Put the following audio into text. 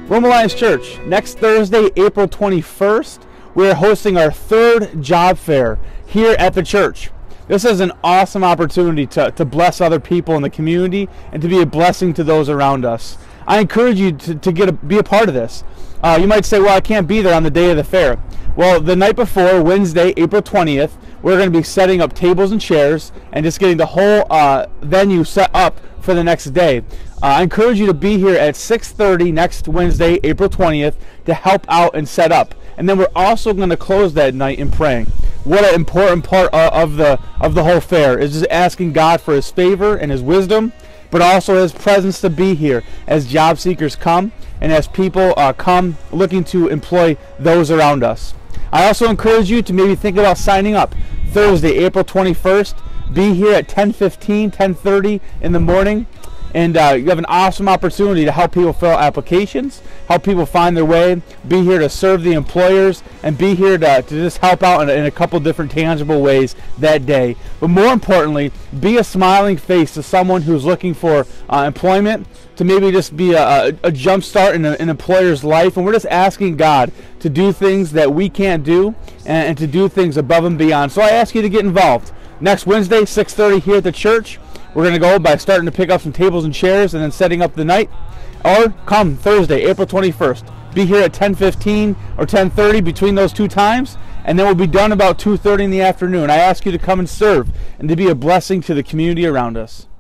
Rome Alliance Church, next Thursday, April 21st, we're hosting our third job fair here at the church. This is an awesome opportunity to bless other people in the community and to be a blessing to those around us. I encourage you to be a part of this. You might say, well, I can't be there on the day of the fair. Well, the night before, Wednesday, April 20th, we're going to be setting up tables and chairs and just getting the whole venue set up for the next day. I encourage you to be here at 6:30 next Wednesday, April 20th, to help out and set up. And then we're also going to close that night in praying. What an important part of the whole fair is just asking God for His favor and His wisdom, but also His presence to be here as job seekers come and as people come looking to employ those around us. I also encourage you to maybe think about signing up Thursday, April 21st. Be here at 10:15, 10:30 in the morning. And you have an awesome opportunity to help people fill out applications, help people find their way, be here to serve the employers, and be here to just help out in a couple different tangible ways that day. But more importantly, be a smiling face to someone who's looking for employment, to maybe just be a jump start in an employer's life. And we're just asking God to do things that we can't do and to do things above and beyond. So I ask you to get involved. Next Wednesday, 6:30 here at the church. We're going to go by starting to pick up some tables and chairs and then setting up the night. Or come Thursday, April 21st. Be here at 10:15 or 10:30 between those two times, and then we'll be done about 2:30 in the afternoon. I ask you to come and serve and to be a blessing to the community around us.